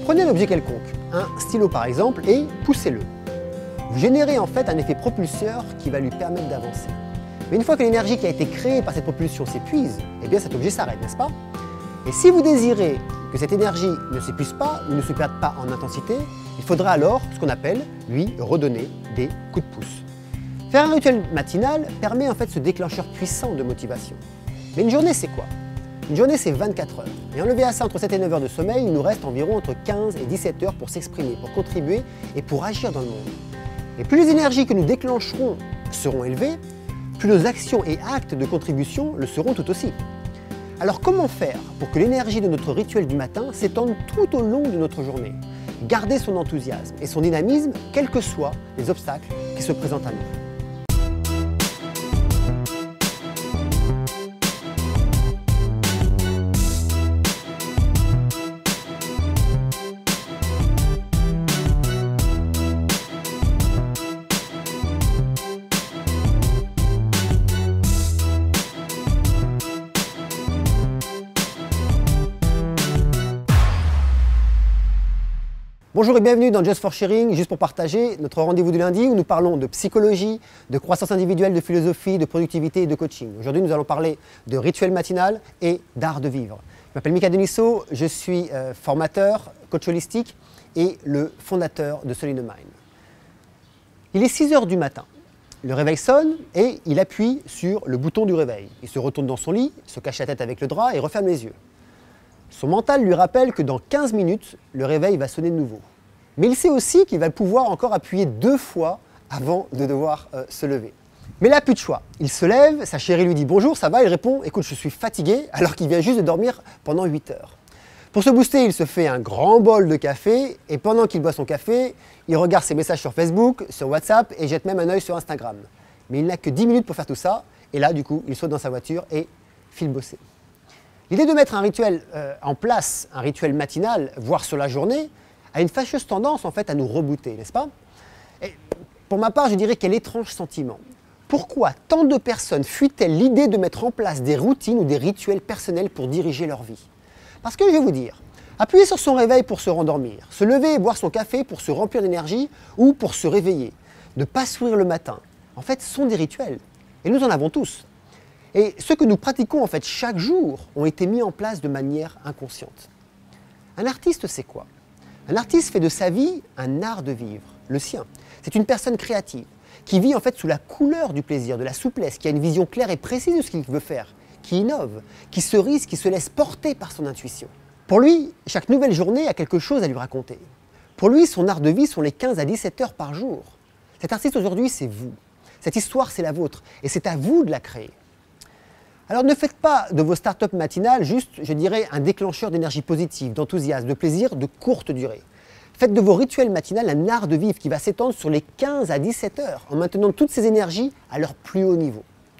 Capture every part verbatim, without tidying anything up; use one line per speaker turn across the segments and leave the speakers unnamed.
Prenez un objet quelconque, un stylo par exemple, et poussez-le. Vous générez en fait un effet propulseur qui va lui permettre d'avancer. Mais une fois que l'énergie qui a été créée par cette propulsion s'épuise, eh bien cet objet s'arrête, n'est-ce pas? Et si vous désirez que cette énergie ne s'épuise pas ou ne se perde pas en intensité, il faudra alors ce qu'on appelle lui redonner des coups de pouce. Faire un rituel matinal permet en fait ce déclencheur puissant de motivation. Mais une journée c'est quoi? Une journée c'est vingt-quatre heures. Et enlevé à ça entre sept et neuf heures de sommeil, il nous reste environ entre quinze et dix-sept heures pour s'exprimer, pour contribuer et pour agir dans le monde. Et plus les énergies que nous déclencherons seront élevées, plus nos actions et actes de contribution le seront tout aussi. Alors comment faire pour que l'énergie de notre rituel du matin s'étende tout au long de notre journée? Garder son enthousiasme et son dynamisme, quels que soient les obstacles qui se présentent à nous. Bonjour et bienvenue dans Just for Sharing, juste pour partager notre rendez-vous du lundi où nous parlons de psychologie, de croissance individuelle, de philosophie, de productivité et de coaching. Aujourd'hui, nous allons parler de rituel matinal et d'art de vivre. Je m'appelle Mika Denisso, je suis euh, formateur, coach holistique et le fondateur de Solid Mind. Il est six heures du matin. Le réveil sonne et il appuie sur le bouton du réveil. Il se retourne dans son lit, se cache la tête avec le drap et referme les yeux. Son mental lui rappelle que dans quinze minutes, le réveil va sonner de nouveau. Mais il sait aussi qu'il va pouvoir encore appuyer deux fois avant de devoir euh, se lever. Mais là, plus de choix. Il se lève, sa chérie lui dit bonjour, ça va? Il répond écoute, je suis fatigué, alors qu'il vient juste de dormir pendant huit heures. Pour se booster, il se fait un grand bol de café et pendant qu'il boit son café, il regarde ses messages sur Facebook, sur WhatsApp et jette même un œil sur Instagram. Mais il n'a que dix minutes pour faire tout ça et là, du coup, il saute dans sa voiture et file bosser. L'idée de mettre un rituel euh, en place, un rituel matinal, voire sur la journée, a une fâcheuse tendance en fait à nous rebooter, n'est-ce pas? Et pour ma part, je dirais quel étrange sentiment. Pourquoi tant de personnes fuient-elles l'idée de mettre en place des routines ou des rituels personnels pour diriger leur vie? Parce que je vais vous dire, appuyer sur son réveil pour se rendormir, se lever et boire son café pour se remplir d'énergie ou pour se réveiller, ne pas sourire le matin, en fait, sont des rituels. Et nous en avons tous. Et ceux que nous pratiquons en fait chaque jour ont été mis en place de manière inconsciente. Un artiste, c'est quoi? Un artiste fait de sa vie un art de vivre, le sien. C'est une personne créative, qui vit en fait sous la couleur du plaisir, de la souplesse, qui a une vision claire et précise de ce qu'il veut faire, qui innove, qui se risque, qui se laisse porter par son intuition. Pour lui, chaque nouvelle journée a quelque chose à lui raconter. Pour lui, son art de vie sont les quinze à dix-sept heures par jour. Cet artiste aujourd'hui, c'est vous. Cette histoire, c'est la vôtre. Et c'est à vous de la créer. Alors ne faites pas de vos startups matinales juste, je dirais, un déclencheur d'énergie positive, d'enthousiasme, de plaisir de courte durée. Faites de vos rituels matinales un art de vivre qui va s'étendre sur les quinze à dix-sept heures en maintenant toutes ces énergies à leur plus haut niveau.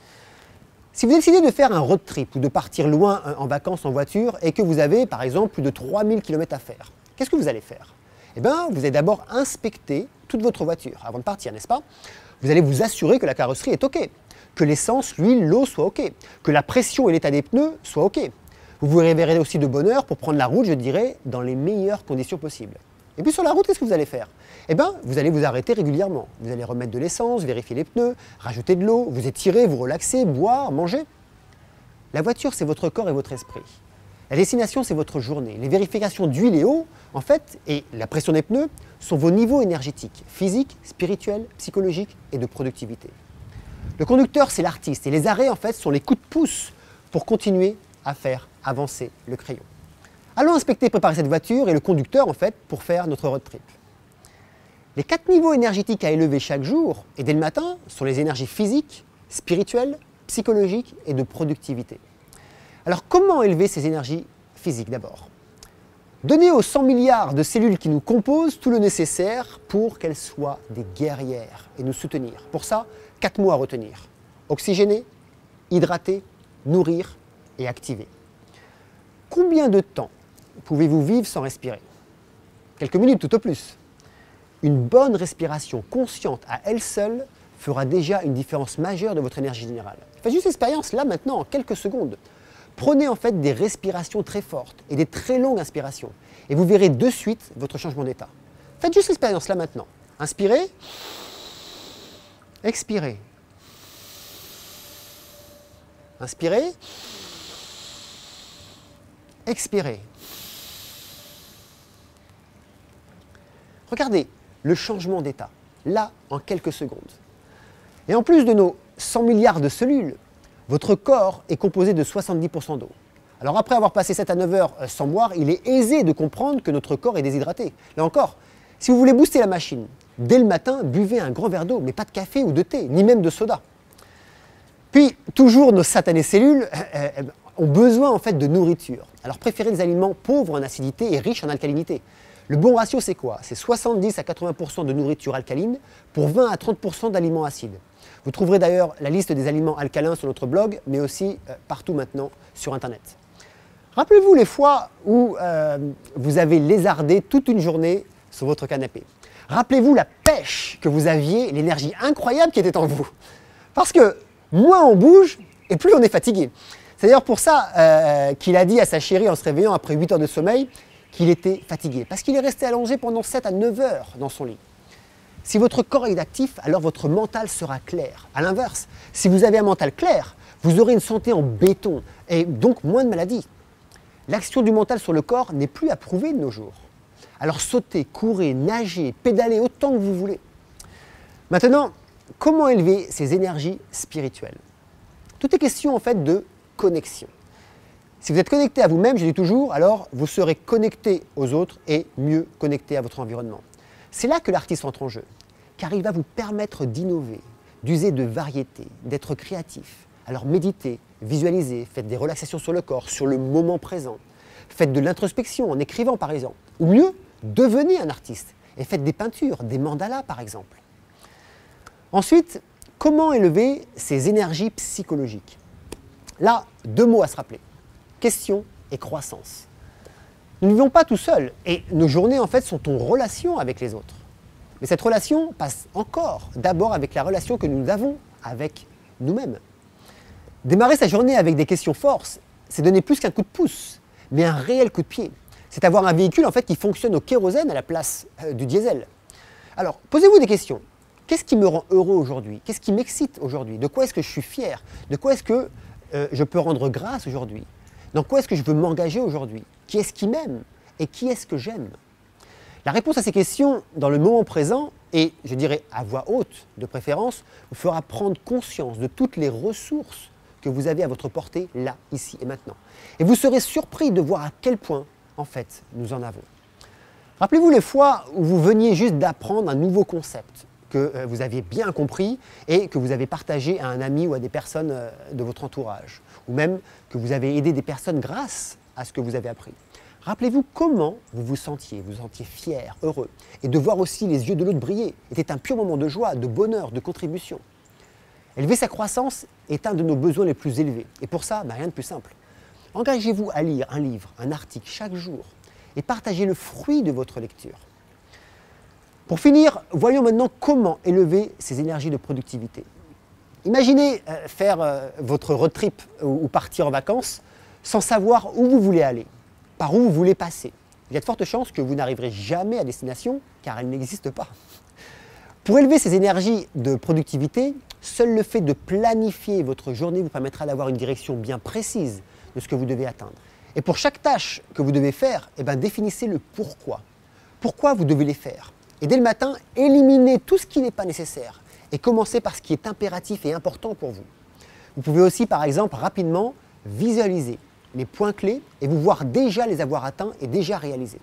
Si vous décidez de faire un road trip ou de partir loin en vacances en voiture et que vous avez par exemple plus de trois mille kilomètres à faire, qu'est-ce que vous allez faire? Eh bien, vous allez d'abord inspecter toute votre voiture avant de partir, n'est-ce pas? Vous allez vous assurer que la carrosserie est OK. Que l'essence, l'huile, l'eau soient OK, que la pression et l'état des pneus soient OK. Vous vous réveillerez aussi de bonne heure pour prendre la route, je dirais, dans les meilleures conditions possibles. Et puis sur la route, qu'est-ce que vous allez faire? Eh bien, vous allez vous arrêter régulièrement. Vous allez remettre de l'essence, vérifier les pneus, rajouter de l'eau, vous étirer, vous relaxer, boire, manger. La voiture, c'est votre corps et votre esprit. La destination, c'est votre journée. Les vérifications d'huile et eau, en fait, et la pression des pneus, sont vos niveaux énergétiques, physiques, spirituels, psychologiques et de productivité. Le conducteur, c'est l'artiste et les arrêts, en fait, sont les coups de pouce pour continuer à faire avancer le crayon. Allons inspecter et préparer cette voiture et le conducteur, en fait, pour faire notre road trip. Les quatre niveaux énergétiques à élever chaque jour et dès le matin sont les énergies physiques, spirituelles, psychologiques et de productivité. Alors, comment élever ces énergies physiques d'abord? Donner aux cent milliards de cellules qui nous composent tout le nécessaire pour qu'elles soient des guerrières et nous soutenir. Pour ça, quatre mots à retenir. Oxygéner, hydrater, nourrir et activer. Combien de temps pouvez-vous vivre sans respirer? Quelques minutes tout au plus. Une bonne respiration consciente à elle seule fera déjà une différence majeure de votre énergie générale. Faites juste l'expérience là maintenant en quelques secondes. Prenez en fait des respirations très fortes et des très longues inspirations et vous verrez de suite votre changement d'état. Faites juste l'expérience là maintenant. Inspirez, expirez. Inspirez, expirez. Regardez le changement d'état, là, en quelques secondes. Et en plus de nos cent milliards de cellules, votre corps est composé de soixante-dix pour cent d'eau. Alors après avoir passé sept à neuf heures sans boire, il est aisé de comprendre que notre corps est déshydraté. Là encore, si vous voulez booster la machine, dès le matin, buvez un grand verre d'eau, mais pas de café ou de thé, ni même de soda. Puis, toujours nos satanées cellules euh, euh, ont besoin en fait de nourriture. Alors préférez des aliments pauvres en acidité et riches en alcalinité. Le bon ratio, c'est quoi? C'est soixante-dix à quatre-vingts pour cent de nourriture alcaline pour vingt à trente pour cent d'aliments acides. Vous trouverez d'ailleurs la liste des aliments alcalins sur notre blog, mais aussi euh, partout maintenant sur Internet. Rappelez-vous les fois où euh, vous avez lézardé toute une journée sur votre canapé. Rappelez-vous la pêche que vous aviez, l'énergie incroyable qui était en vous. Parce que moins on bouge et plus on est fatigué. C'est d'ailleurs pour ça euh, qu'il a dit à sa chérie en se réveillant après huit heures de sommeil qu'il était fatigué. Parce qu'il est resté allongé pendant sept à neuf heures dans son lit. Si votre corps est actif, alors votre mental sera clair. A l'inverse, si vous avez un mental clair, vous aurez une santé en béton et donc moins de maladies. L'action du mental sur le corps n'est plus à prouver de nos jours. Alors sautez, courez, nagez, pédalez autant que vous voulez. Maintenant, comment élever ces énergies spirituelles? Tout est question en fait de connexion. Si vous êtes connecté à vous-même, je dis toujours, alors vous serez connecté aux autres et mieux connecté à votre environnement. C'est là que l'artiste entre en jeu, car il va vous permettre d'innover, d'user de variété, d'être créatif. Alors méditez, visualisez, faites des relaxations sur le corps, sur le moment présent. Faites de l'introspection en écrivant par exemple. Ou mieux, devenez un artiste et faites des peintures, des mandalas par exemple. Ensuite, comment élever ces énergies psychologiques? Là, deux mots à se rappeler. Question et croissance. Nous ne vivons pas tout seuls et nos journées en fait sont en relation avec les autres. Mais cette relation passe encore d'abord avec la relation que nous avons avec nous-mêmes. Démarrer sa journée avec des questions force, c'est donner plus qu'un coup de pouce, mais un réel coup de pied. C'est avoir un véhicule en fait qui fonctionne au kérosène à la place euh, du diesel. Alors, posez-vous des questions. Qu'est-ce qui me rend heureux aujourd'hui? Qu'est-ce qui m'excite aujourd'hui? De quoi est-ce que je suis fier? De quoi est-ce que euh, je peux rendre grâce aujourd'hui? Dans quoi est-ce que je veux m'engager aujourd'hui? Qui est-ce qui m'aime? Et qui est-ce que j'aime? La réponse à ces questions dans le moment présent, et je dirais à voix haute de préférence, vous fera prendre conscience de toutes les ressources que vous avez à votre portée là, ici et maintenant. Et vous serez surpris de voir à quel point, en fait, nous en avons. Rappelez-vous les fois où vous veniez juste d'apprendre un nouveau concept que vous aviez bien compris et que vous avez partagé à un ami ou à des personnes de votre entourage, ou même que vous avez aidé des personnes grâce à ce que vous avez appris. Rappelez-vous comment vous vous sentiez, vous vous sentiez fier, heureux, et de voir aussi les yeux de l'autre briller était un pur moment de joie, de bonheur, de contribution. Élever sa croissance est un de nos besoins les plus élevés, et pour ça, bah, rien de plus simple. Engagez-vous à lire un livre, un article chaque jour, et partagez le fruit de votre lecture. Pour finir, voyons maintenant comment élever ces énergies de productivité. Imaginez euh, faire euh, votre road trip ou, ou partir en vacances sans savoir où vous voulez aller, par où vous voulez passer. Il y a de fortes chances que vous n'arriverez jamais à destination car elle n'existe pas. Pour élever ces énergies de productivité, seul le fait de planifier votre journée vous permettra d'avoir une direction bien précise de ce que vous devez atteindre. Et pour chaque tâche que vous devez faire, eh bien, définissez le pourquoi. Pourquoi vous devez les faire? Et dès le matin, éliminez tout ce qui n'est pas nécessaire et commencez par ce qui est impératif et important pour vous. Vous pouvez aussi, par exemple, rapidement visualiser les points clés et vous voir déjà les avoir atteints et déjà réalisés.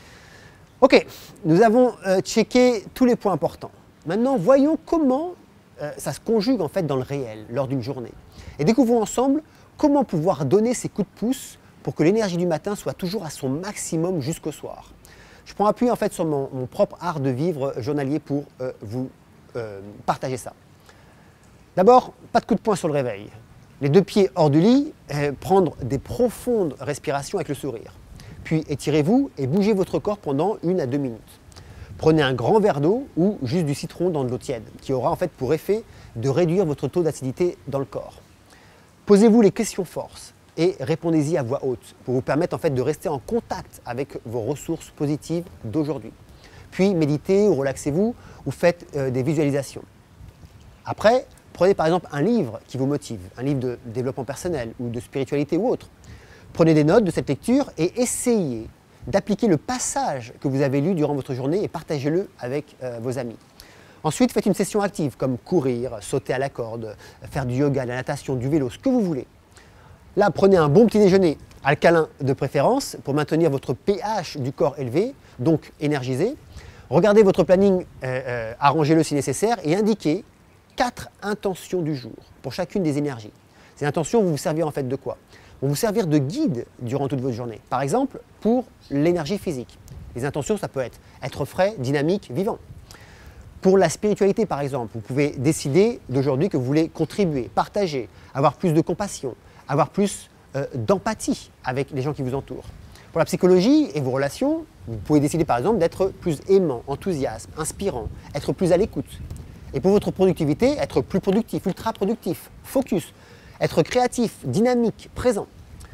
Ok, nous avons euh, checké tous les points importants. Maintenant, voyons comment euh, ça se conjugue en fait dans le réel, lors d'une journée. Et découvrons ensemble comment pouvoir donner ces coups de pouce pour que l'énergie du matin soit toujours à son maximum jusqu'au soir. Je prends appui en fait sur mon, mon propre art de vivre journalier pour euh, vous euh, partager ça. D'abord, pas de coup de poing sur le réveil. Les deux pieds hors du lit, euh, prendre des profondes respirations avec le sourire. Puis étirez-vous et bougez votre corps pendant une à deux minutes. Prenez un grand verre d'eau ou juste du citron dans de l'eau tiède, qui aura en fait pour effet de réduire votre taux d'acidité dans le corps. Posez-vous les questions force. et répondez-y à voix haute pour vous permettre en fait de rester en contact avec vos ressources positives d'aujourd'hui. Puis méditez ou relaxez-vous ou faites euh, des visualisations. Après, prenez par exemple un livre qui vous motive, un livre de développement personnel ou de spiritualité ou autre. Prenez des notes de cette lecture et essayez d'appliquer le passage que vous avez lu durant votre journée et partagez-le avec euh, vos amis. Ensuite, faites une session active comme courir, sauter à la corde, faire du yoga, de la natation, du vélo, ce que vous voulez. Là, prenez un bon petit déjeuner alcalin de préférence pour maintenir votre pH du corps élevé, donc énergisé. Regardez votre planning, euh, euh, arrangez-le si nécessaire et indiquez quatre intentions du jour pour chacune des énergies. Ces intentions vont vous servir en fait de quoi? Vont vous servir de guide durant toute votre journée. Par exemple, pour l'énergie physique. Les intentions, ça peut être être frais, dynamique, vivant. Pour la spiritualité, par exemple, vous pouvez décider d'aujourd'hui que vous voulez contribuer, partager, avoir plus de compassion, avoir plus euh, d'empathie avec les gens qui vous entourent. Pour la psychologie et vos relations, vous pouvez décider par exemple d'être plus aimant, enthousiaste, inspirant, être plus à l'écoute. Et pour votre productivité, être plus productif, ultra productif, focus, être créatif, dynamique, présent.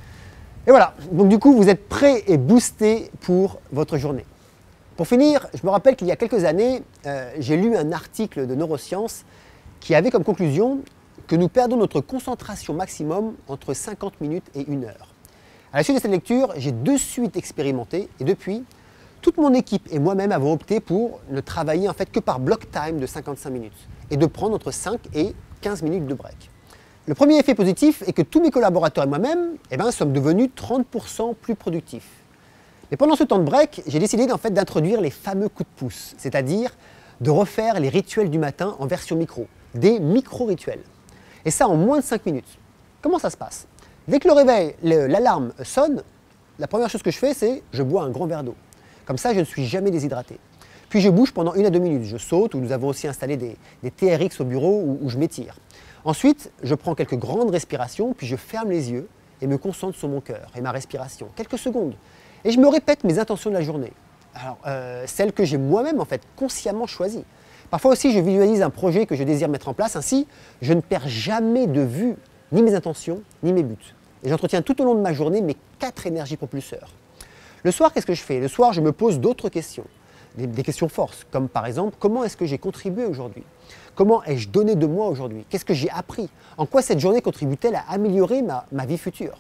Et voilà, donc du coup vous êtes prêt et boosté pour votre journée. Pour finir, je me rappelle qu'il y a quelques années, euh, j'ai lu un article de neurosciences qui avait comme conclusion que nous perdons notre concentration maximum entre cinquante minutes et une heure. À la suite de cette lecture, j'ai de suite expérimenté et depuis, toute mon équipe et moi-même avons opté pour ne travailler en fait que par block time de cinquante-cinq minutes et de prendre entre cinq et quinze minutes de break. Le premier effet positif est que tous mes collaborateurs et moi-même eh ben, sommes devenus trente pour cent plus productifs. Mais pendant ce temps de break, j'ai décidé en fait d'introduire les fameux coups de pouce, c'est-à-dire de refaire les rituels du matin en version micro, des micro-rituels. Et ça en moins de cinq minutes. Comment ça se passe? Dès que le réveil, l'alarme sonne, la première chose que je fais, c'est je bois un grand verre d'eau. Comme ça, je ne suis jamais déshydraté. Puis je bouge pendant une à deux minutes. Je saute, ou nous avons aussi installé des, des T R X au bureau où, où je m'étire. Ensuite, je prends quelques grandes respirations, puis je ferme les yeux et me concentre sur mon cœur et ma respiration. Quelques secondes. Et je me répète mes intentions de la journée. Alors, euh, celles que j'ai moi-même en fait consciemment choisies. Parfois aussi, je visualise un projet que je désire mettre en place. Ainsi, je ne perds jamais de vue ni mes intentions, ni mes buts. Et j'entretiens tout au long de ma journée mes quatre énergies propulseurs. Le soir, qu'est-ce que je fais? Le soir, je me pose d'autres questions. Des, des questions forces, comme par exemple, comment est-ce que j'ai contribué aujourd'hui? Comment ai-je donné de moi aujourd'hui? Qu'est-ce que j'ai appris? En quoi cette journée contribue-t-elle à améliorer ma, ma vie future?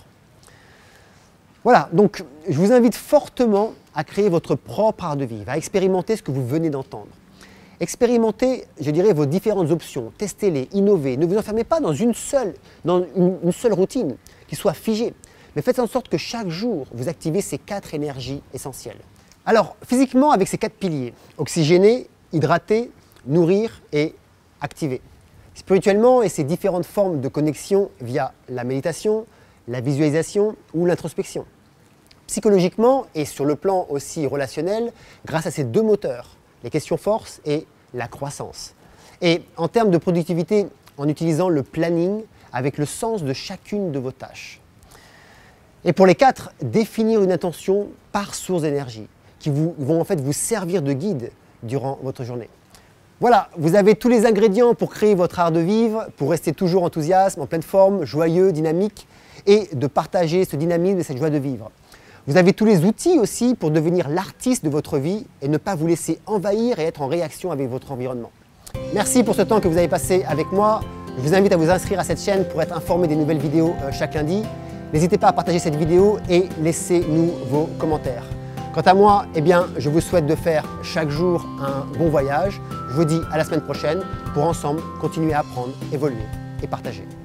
Voilà, donc je vous invite fortement à créer votre propre art de vivre, à expérimenter ce que vous venez d'entendre. Expérimentez, je dirais, vos différentes options, testez-les, innovez. Ne vous enfermez pas dans une seule, dans une, une seule routine qui soit figée, mais faites en sorte que chaque jour, vous activez ces quatre énergies essentielles. Alors, physiquement, avec ces quatre piliers, oxygéner, hydrater, nourrir et activer. Spirituellement, et ces différentes formes de connexion via la méditation, la visualisation ou l'introspection. Psychologiquement et sur le plan aussi relationnel, grâce à ces deux moteurs, les questions force et la croissance. Et en termes de productivité, en utilisant le planning avec le sens de chacune de vos tâches. Et pour les quatre, définir une intention par source d'énergie qui vous, vont en fait vous servir de guide durant votre journée. Voilà, vous avez tous les ingrédients pour créer votre art de vivre, pour rester toujours enthousiaste, en pleine forme, joyeux, dynamique et de partager ce dynamisme et cette joie de vivre. Vous avez tous les outils aussi pour devenir l'artiste de votre vie et ne pas vous laisser envahir et être en réaction avec votre environnement. Merci pour ce temps que vous avez passé avec moi. Je vous invite à vous inscrire à cette chaîne pour être informé des nouvelles vidéos chaque lundi. N'hésitez pas à partager cette vidéo et laissez-nous vos commentaires. Quant à moi, eh bien, je vous souhaite de faire chaque jour un bon voyage. Je vous dis à la semaine prochaine pour ensemble continuer à apprendre, évoluer et partager.